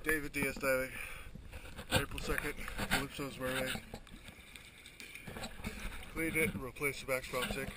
David Diaz diving, April 2nd, Calypso's Mermaid. Cleaned it and replaced the back prop stick.